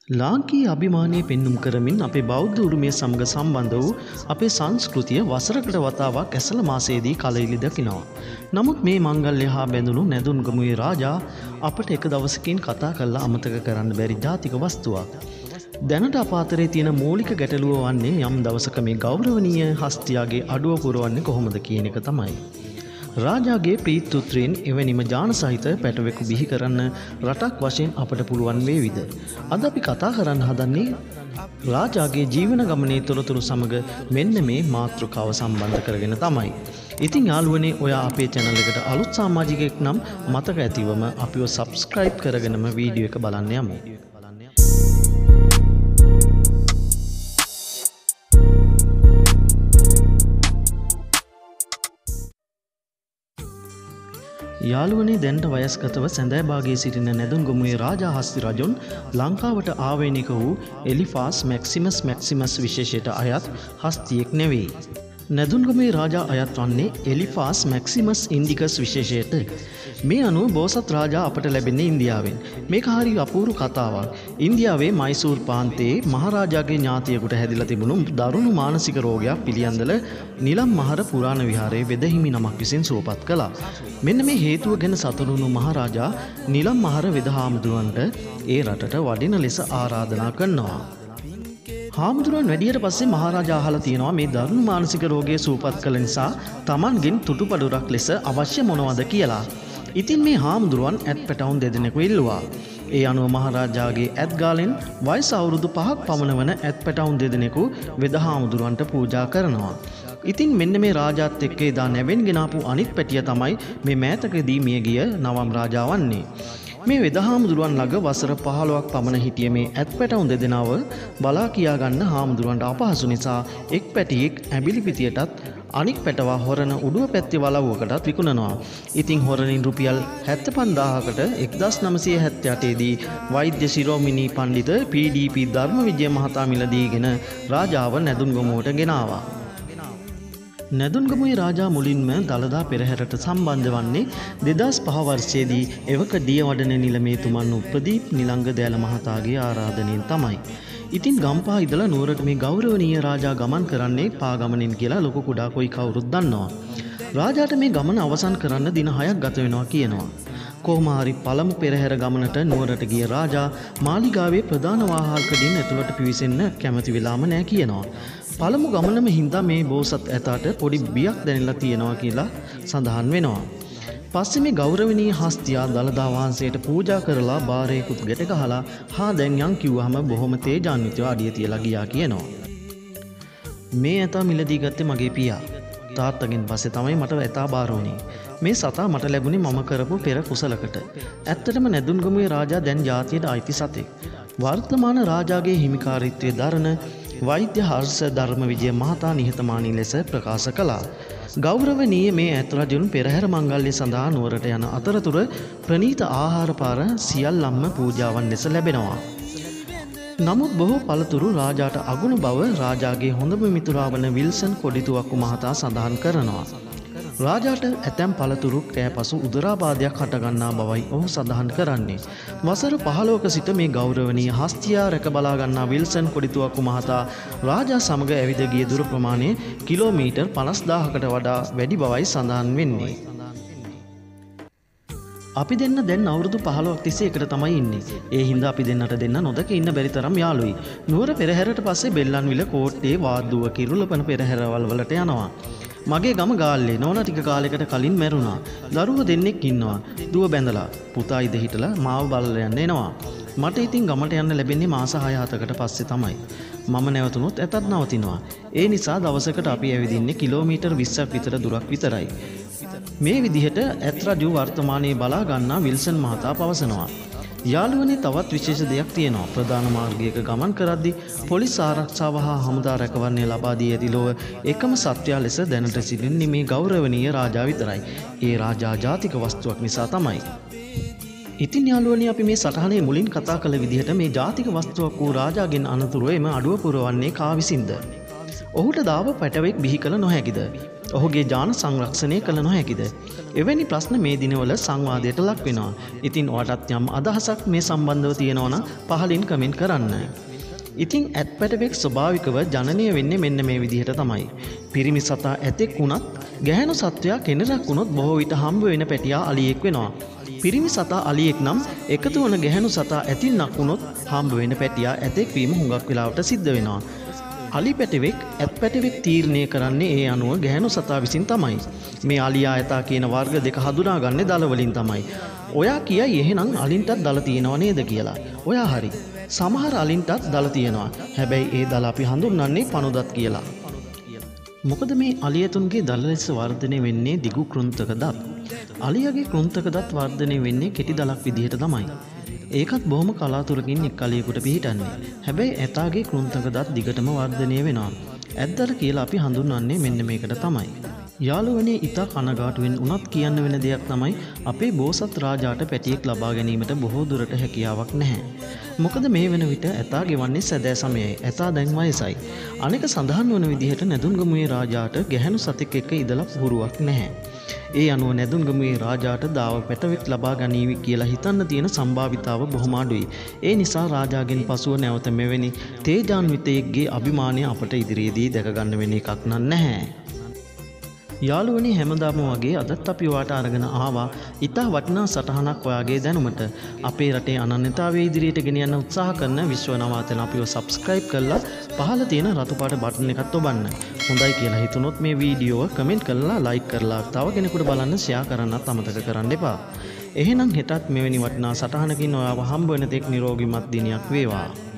ලාංකීය අභිමානය පෙන්නුම් කරමින් අපේ බෞද්ධ උරුමය සමග සම්බන්ධ වූ අපේ සංස්කෘතිය වසරකට වතාවක් ඇසළ මාසයේදී කලයිලි දකිනවා. නමුත් මේ මංගල්‍ය හා බැඳුණු නැදුන්ගමුවේ රාජා අපට එක දවසකින් කතා කරලා අමතක කරන්න බැරි ජාතික වස්තුවක්. දැනට අප අතරේ තියෙන මූලික ගැටලුව වන්නේ යම් දවසක මේ ගෞරවනීය හස්තියාගේ අඩුව පුරවන්නේ කොහොමද කියන එක තමයි. රාජාගේ ප්‍රීත්තුත්‍රයෙන් එවැනිම ජාන සහිත පැටවෙකු බිහි කරන්න රටක් වශයෙන් අපට පුළුවන් වේවිද. අද අපි කතා කරන්න හදන්නේ රාජාගේ ජීවන ගමනේ තොරතුරු සමග මෙන්න මේ මාතෘකාව සම්බන්ධ කරගෙන තමයි. ඉතින් යාළුවනේ ඔයා අපේ channel එකට අලුත් සමාජිකයෙක් නම් මතක ඇතිවම අපිව subscribe කරගෙනම වීඩියෝ එක බලන්න යමු. යාළුවනේ දැන්ට වයස්ගතව සැඳෑ භාගයේ සිටින නැදුන්ගමුවේ රාජා හස්ති රජුන් ලංකාවට ආවේනික වූ එලිෆාස් මැක්සිමස් විශේෂයට අයත් හස්තියෙක් නෙවෙයි. නැදුන්ගමුවේ රාජා අයත් වන්නේ එලිෆාස් මැක්සිමස් ඉන්ඩිකස් විශේෂයට. මේ අනුව බෝසත් රාජා අපට ලැබෙන්නේ ඉන්දියාවෙන්. මේක හරි අපූර්ව කතාවක්. ඉන්දියාවේ මයිසූර් ප්‍රාන්තයේ මහරජාගේ ඥාතියෙකුට හැදිලා තිබුණු දරුණු මානසික රෝගයක් පිළියන්දල නිලම් මහර පුරාණ විහාරයේ වෙදහිමි නමක් විසින් සුවපත් කළා. මෙන්න මේ හේතුව ගැන සතුටුුණු මහරජා නිලම් මහර වෙදහාමුදුරන්ට ඒ රටට වඩින ලෙස ආරාධනා කරනවා. හාමුදුරුවන් වැඩියට පස්සේ මහරජා අහලා තියෙනවා මේ දරුණු මානසික රෝගය සුවපත් කළ නිසා Tamanගෙන් තුටුපඩුරක් ලෙස අවශ්‍ය මොනවද කියලා. ඉතින් මේ හාමුදුරුවන් ඇත් පැටවුන් දෙදෙනෙකු ඉල්ලුවා. ඒ අනුව මහරජාගේ ඇත් ගාලෙන් වයස අවුරුදු 5ක් පමණ වන ඇත් පැටවුන් දෙදෙනෙකු වෙද හාමුදුරුවන්ට පූජා කරනවා. ඉතින් මෙන්න මේ රාජාත් එක්ක එදා නැවෙන්ගෙන ආපු අනිත් පැටිය තමයි මේ මෑතකදී මිය ගිය නවම් රාජා වන්නේ. මේ වෙදහාමුදුරුවන් ළඟ වසර 15ක් පමණ හිටිය මේ ඇත් පැටවුන් දෙදෙනාව බලා කියා ගන්න හාමුදුරුවන්ට අපහසු නිසා එක් පැටියෙක් ඇඹිලි පිටියටත් අනික් පැටවා හොරන උඩුව පැත්තේ වලව්වකටත් විකුණනවා. ඉතින් හොරනින් රුපියල් 75000කට 1978 දී වෛද්‍ය ශිරෝමිනී පණ්ඩිත PDP ධර්මවිජය මහතා මිලදීගෙන රාජාව නැදුන්ගමුවට ගෙනාවා. නැදුන්ගමුවේ රාජා මුලින්ම දළදා පෙරහැරට සම්බන්ධ වන්නේ 2005 වර්ෂයේදී එවක දියවඩන නිලමේතුමන් උපදීප් නිලංග දෑල මහතාගේ ආරාධනයෙන් තමයි. ඉතින් ගම්පහ ඉඳලා නුවරට මේ ගෞරවනීය රාජා ගමන් කරන්නේ පාගමනින් කියලා ලොකු කුඩා කොයි කවුරුත් දන්නවා. රාජාට මේ ගමන අවසන් කරන්න දින 6ක් ගත වෙනවා කියනවා. කොහොම හරි පළමු පෙරහැර ගමනට නුවරට ගිය රාජා මාලිගාවේ ප්‍රධාන වාහල්කඩින් ඇතුළට පිවිසෙන්න කැමති වෙලාම නැහැ කියනවා. පළමු ගමනම හින්දා මේ බෝසත් ඇතාට පොඩි බියක් දැනෙලා තියෙනවා කියලා සඳහන් වෙනවා. පස්සේ මේ ගෞරවනීය හස්තියා දළදා වහන්සේට පූජා කරලා බාරේකුත් ගැට ගහලා හා දැන් යන් කිව්වහම බොහොම තේජාන්විතව අඩිය තියලා ගියා කියනවා. මේ ඇතා මිලදී ගත්තේ මගේ පියා. තාත්තගෙන් පස්සේ තමයි මට ඇතා බාර වුණේ. මේ සතා මට ලැබුණේ මම කරපු පෙර කුසලකට. ඇත්තටම නැදුන්ගමුවේ රාජා දැන් ජාතියට අයිති සතෙක්. වර්තමාන රාජාගේ හිමිකාරීත්වයේ දරන වෛද්‍ය හර්ෂ ධර්මවිජය මහතා නිහතමානී ලෙස ප්‍රකාශ කළා. ගෞරවනීය මේ ඇත් රජුන් පෙරහැර මංගල්‍ය සඳහා නුවරට යන අතරතුර ප්‍රණීත ආහාර පාර සියල්ලම්ම පූජාවන් ලෙස ලැබෙනවා. නමුත් බොහෝ පළතුරු රාජාට අගුණ බව රාජාගේ හොඳම මිතුරා වන විල්සන් කොඩිතුවක්කු මහතා සඳහන් කරනවා. රාජාට ඇතැම් පළතුරු කෑපසු උදරාබාධයක් හටගන්නා බවයි ඔහු සඳහන් කරන්නේ. වසර 15ක සිට මේ ගෞරවනීය හස්තියා රැක බලා ගන්නා විල්සන් කොඩිතුවක්කු මහතා රාජා සමග ඇවිද ගිය දුර ප්‍රමාණය කිලෝමීටර් 50000කට වඩා වැඩි බවයි සඳහන් වෙන්නේ. අපි දෙන්න දැන් අවුරුදු 15ක් තිස්සේ එකට තමයි ඉන්නේ. ඒ හින්දා අපි දෙන්නට දෙන්න නොදක ඉන්න බැරි තරම් යාළුයි. නුවර පෙරහැරට පස්සේ බෙල්ලන්විල කෝට්ටේ වාද්දුව කිරුළපන පෙරහැරවල් වලට යනවා. මගේ ගම ගාල්ලේ නෝනා ටික කාලයකට කලින් මැරුණා. දරුවෝ දෙන්නෙක් ඉන්නවා. දුව බැඳලා පුතා ඉද හිටලා මාව බලලා යන්න එනවා. මට ඉතින් ගමට යන්න ලැබෙන්නේ මාස 6-7කට පස්සේ තමයි. මම නැවතුනොත් ඇතත් නවතිනවා. ඒ නිසා දවසකට අපි ඇවිදින්නේ කිලෝමීටර් 20ක් විතර දුරක් විතරයි. මේ විදිහට ඇත් රජු වර්තමානයේ බලා ගන්නා විල්සන් මහතා පවසනවා. යාළුවනේ තවත් විශේෂ දෙයක් තියෙනවා. ප්‍රධාන මාර්ගයක ගමන් කරද්දී පොලිස් ආරක්ෂාව හා හමුදා රැකවරණය ලබා දී ඇති ලොව එකම සත්වයා ලෙස දැනට සිටින්නේ මේ ගෞරවනීය රාජා විතරයි. ඒ රාජා ජාතික වස්තුවක් නිසා තමයි. ඉතින් යාළුවනේ අපි මේ සටහනේ මුලින් කතා කළ විදිහට මේ ජාතික වස්තුවක් වූ රාජාගෙන් අනතුරුව එම අඩුව පුරවන්නේ කා විසින්ද? ඔහුට දාව පැටවෙක් බිහි කළ නොහැකිද? ඔහුගේ ජාන සංරක්ෂණය කළ නොහැකිද? එවැනි ප්‍රශ්න මේ දිනවල සංවාදයට ලක් වෙනවා. ඉතින් ඔයාටත් යම් අදහසක් මේ සම්බන්ධව තියෙනවා නම් පහලින් කමෙන්ට් කරන්න. ඉතින් ඇත් පැටවෙක් ස්වභාවිකව ජනනය වෙන්නේ මෙන්න මේ විදිහට තමයි. පිරිමි සතා ඇතෙක් වුණත් ගැහැණු සත්වයා කෙනෙක් වුණොත් බොහෝ විට හම්බ වෙන පැටියා අලියෙක් වෙනවා. පිරිමි සතා අලියෙක් නම් එකතු වන ගැහැණු සතා ඇතින්නක් වුණොත් හම්බ වෙන පැටියා ඇතෙක් වීම හුඟක් වෙලාවට සිද්ධ වෙනවා. අලි පැටවෙක් ඇත් පැටවෙක් තීරණය කරන්නේ ඒ අනුව ගැහැණු සතා විසින් තමයි. මේ අලියා ඇතා කියන වර්ග දෙක හඳුනාගන්නේ දල වලින් තමයි. ඔයා කියයි එහෙනම් අලින්ටත් දල තියෙනව නේද කියලා. ඔයා හරි. සමහර අලින්ටත් දල තියෙනවා. හැබැයි ඒ දල අපි හඳුන්වන්නේ පණුදත් කියලා. මොකද මේ අලියතුන්ගේ දල ලෙස වර්ධනය වෙන්නේ දිගු කෘන්තක දත්. අලියාගේ කෘන්තක දත් වර්ධනය වෙන්නේ කෙටි දලක් විදිහට තමයි. ඒකත් බොහොම කලාතුරකින් එක් අලියෙකුට පිහිටන්නේ. හැබැයි ඇතාගේ කෘන්තක දත් දිගටම වර්ධනය වෙනවා. ඇත්දල කියලා අපි හඳුන්වන්නේ මෙන්න මේකට තමයි. යාළුවනේ ඉතා කනගාටුවෙන් උනත් කියන්න වෙන දෙයක් තමයි අපේ බෝසත් රාජාට පැටියෙක් ලබා ගැනීමට බොහෝ දුරට හැකියාවක් නැහැ. මොකද මේ වෙන විට ඇතා ගෙවන්නේ සැදෑ සමයයි. ඇතා දැන් වයසයි. අනෙක සඳහන් වන විදිහට නැදුන්ගමුවේ රාජාට ගැහැණු සතෙක් එක්ක ඉඳලා පුරුවක් නැහැ. ඒ අනුව නැදුන්ගමුවේ රාජාට දාව පැටවෙක් ලබා ගනීවි කියලා හිතන්න තියෙන සම්භාවිතාව බොහොම අඩුයි. ඒ නිසා රාජාගෙන් පසුව නැවත මෙවැනි තේජාන්විතයෙක්ගේ අභිමානය අපට ඉදිරියේදී දැක ගන්න වෙන එකක් නැහැ. යාළුවනි හැමදාම වගේ අදත් අපි ඔයාට අරගෙන ආවා ඉතා වටිනා සටහනක් ඔයාගේ දැනුමට. අපේ රටේ අනන්‍යතාවය ඉදිරියට ගෙන යන්න උත්සාහ කරන විශ්ව නවාතැන අපිව සබ්ස්ක්‍රයිබ් කරලා පහළ තියෙන රතු පාට බටන් එකත් ඔබන්න. හොඳයි කියලා හිතුනොත් මේ වීඩියෝව කමෙන්ට් කරලා ලයික් කරලා තව කෙනෙකුට බලන්න ෂෙයා කරන්නත් අමතක කරන්න එපා. එහෙනම් හෙටත් මෙවැනි වටිනා සටහනකින් ඔයාව හම්බ වෙන තෙක් නිරෝගීමත් දිනයක් වේවා.